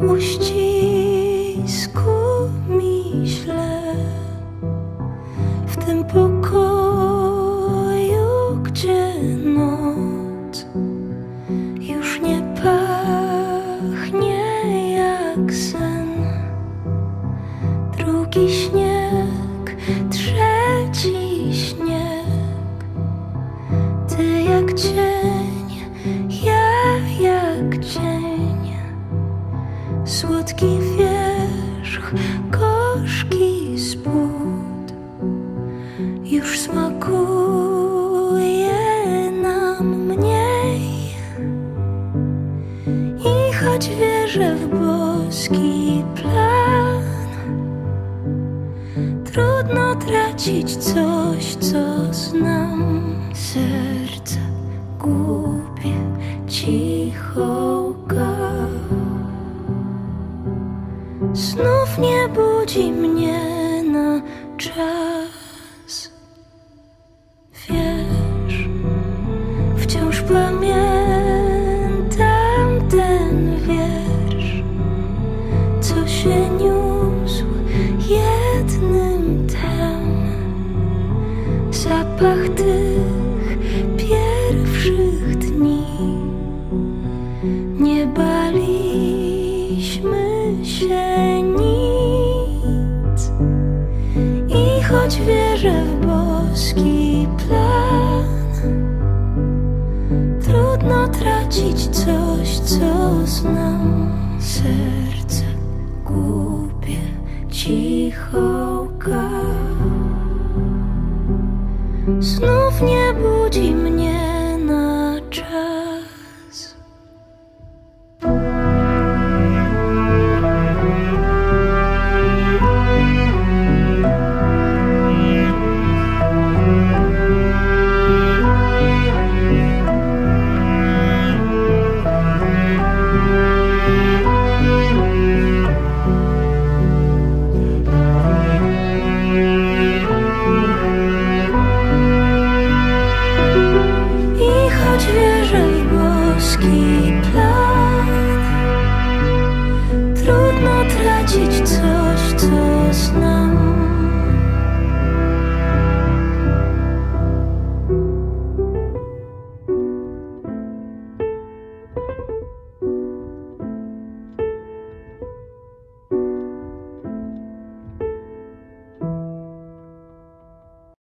uścisku mi źle w tym pokoju, gdzie noc już nie pachnie jak sen. Drugi śnieg, trzeci śnieg, ty jak cień, ja jak cień. Słodki wierzch, gorzki spód już smakuje nam mniej. I choć wierzę w boski plan, trudno tracić coś, co znam. Serce głupie, cicho łka, znów nie budzi mnie na czas. Wiesz, wciąż pamiętam ten wiersz, co się niósł jednym tchem. Zapach tych pierwszych dni. Nie baliśmy się nic. I choć wierzę w boski plan, trudno tracić coś, co znam. Serce głupie, cicho łka, znów nie budzi mnie na czas. I choć wierzę w boski